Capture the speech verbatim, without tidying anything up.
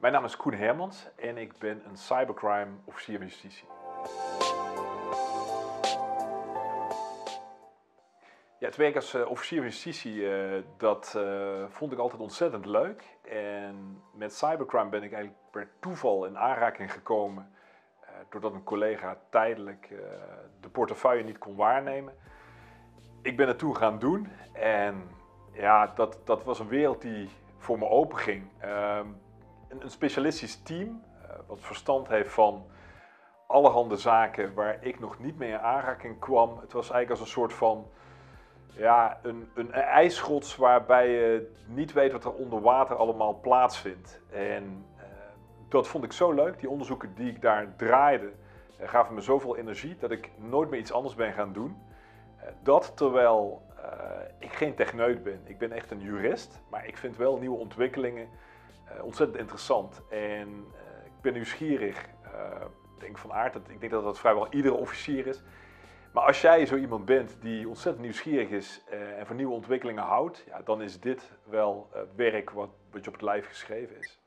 Mijn naam is Koen Hermans en ik ben een cybercrime officier van justitie. Ja, het werk als uh, officier van justitie, uh, dat uh, vond ik altijd ontzettend leuk. En met cybercrime ben ik eigenlijk per toeval in aanraking gekomen, uh, doordat een collega tijdelijk uh, de portefeuille niet kon waarnemen. Ik ben het toen gaan doen en ja, dat, dat was een wereld die voor me open ging. Uh, een, een specialistisch team, uh, wat verstand heeft van allerhande zaken waar ik nog niet mee in aanraking kwam. Het was eigenlijk als een soort van ja, een, een ijsschots waarbij je niet weet wat er onder water allemaal plaatsvindt. En uh, dat vond ik zo leuk. Die onderzoeken die ik daar draaide uh, gaven me zoveel energie dat ik nooit meer iets anders ben gaan doen. Uh, dat terwijl uh, ik geen techneut ben. Ik ben echt een jurist, maar ik vind wel nieuwe ontwikkelingen uh, ontzettend interessant. En uh, ik ben nieuwsgierig. Uh, ik denk van aard, dat, ik denk dat dat vrijwel iedere officier is. Maar als jij zo iemand bent die ontzettend nieuwsgierig is uh, en van nieuwe ontwikkelingen houdt, ja, dan is dit wel uh, werk wat, wat je op het lijf geschreven is.